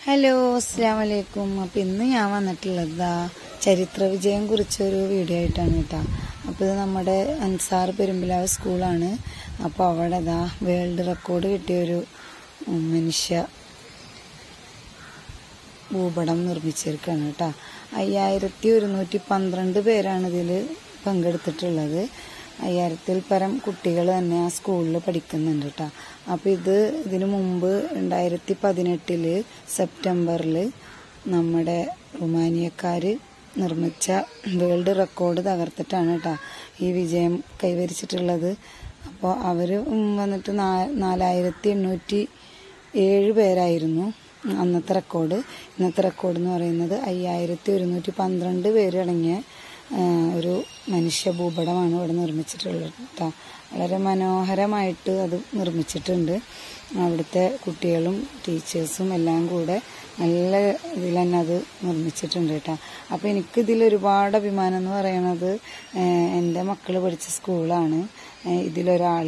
Hello, അസ്സലാമു അലൈക്കും. അപ്പോൾ ഇന്ന് ഞാൻ വന്നിട്ടുള്ളത് ചരിത്ര വിജയം കുറിച്ചൊരു വീഡിയോ ആയിട്ടാണ് കേട്ടോ. അപ്പോൾ ഇത് നമ്മുടെ അൻസാർ പെരുമ്പിലാവ് സ്കൂളാണ്. അപ്പോൾ അവിടെ വേൾഡ് റെക്കോർഡ് കിട്ടിയൊരു മനുഷ്യ ഭൂപടം നിർമ്മിച്ചിരിക്കുകയാണ് കേട്ടോ. 5112 പേരാണ് ഇതിൽ പങ്കെടുത്തിട്ടുള്ളത്. 5000-ൽ പരം കുട്ടികൾ തന്നെ ആ സ്കൂളിൽ പഠിക്കുന്നുണ്ട് കേട്ടോ. അപ്പോൾ ഇതിനു മുമ്പ് 2018 സെപ്റ്റംബറിൽ നമ്മുടെ റുമാനിയക്കാർ നിർമ്മിച്ച വേൾഡ് റെക്കോർഡ് തകർത്തിട്ടാണ് കേട്ടോ ഈ വിജയം കൈവരിച്ചിട്ടുള്ളത്. അപ്പോൾ അവർ വന്നിട്ട് 4807 പേരായിരുന്നു അന്നത്തെ റെക്കോർഡ്. ഇന്നത്തെ റെക്കോർഡ് എന്ന് പറയുന്നത് 5112 പേരടങ്ങിയ ഒരു മനുഷ്യ ഭൂപടമാണ് ഇവിടെ നിർമ്മിച്ചിട്ടുള്ളത് കേട്ടോ. വളരെ മനോഹരമായിട്ട് അത് നിർമ്മിച്ചിട്ടുണ്ട്. അവിടുത്തെ കുട്ടികളും ടീച്ചേഴ്സും എല്ലാം കൂടെ നല്ല ഇതിൽ തന്നെ അത് നിർമ്മിച്ചിട്ടുണ്ട് കേട്ടോ. അപ്പോൾ എനിക്കിതിൽ ഒരുപാട് അഭിമാനം എന്ന് പറയണത് എൻ്റെ മക്കൾ പഠിച്ച സ്കൂളാണ്. ഇതിലൊരാൾ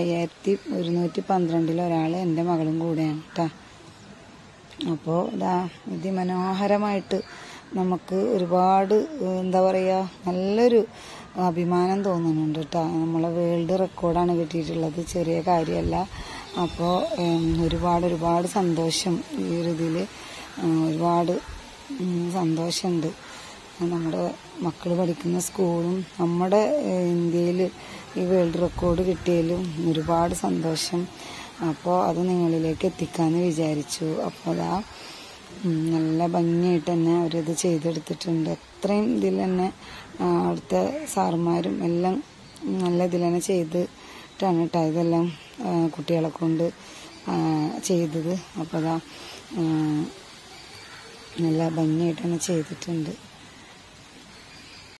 5112 ഒരാൾ എൻ്റെ മകളും കൂടെയാണ് കേട്ടോ. അപ്പോൾ അതിമനോഹരമായിട്ട് നമുക്ക് ഒരുപാട് എന്താ പറയുക, നല്ലൊരു അഭിമാനം തോന്നുന്നുണ്ട് കേട്ടോ. നമ്മളെ വേൾഡ് റെക്കോർഡാണ് കിട്ടിയിട്ടുള്ളത്, ചെറിയ കാര്യമല്ല. അപ്പോൾ ഒരുപാട് സന്തോഷം ഈ ഒരു ഇതിൽ, ഒരുപാട് സന്തോഷമുണ്ട്. നമ്മുടെ മക്കൾ പഠിക്കുന്ന സ്കൂളും നമ്മുടെ ഇന്ത്യയിൽ ഈ വേൾഡ് റെക്കോർഡ് കിട്ടിയതിലും ഒരുപാട് സന്തോഷം. അപ്പോൾ അത് നിങ്ങളിലേക്ക് എത്തിക്കാമെന്ന് വിചാരിച്ചു. അപ്പോൾ നല്ല ഭംഗിയായിട്ട് തന്നെ അവരത് ചെയ്തെടുത്തിട്ടുണ്ട്. അത്രയും ഇതിൽ തന്നെ അവിടുത്തെ സാറുമാരും എല്ലാം നല്ല ഇതിൽ തന്നെ ചെയ്തിട്ടാണ് കേട്ടോ ഇതെല്ലാം കുട്ടികളെ കൊണ്ട് ചെയ്തത്. അപ്പോൾ നല്ല ഭംഗിയായിട്ട് തന്നെ ചെയ്തിട്ടുണ്ട്.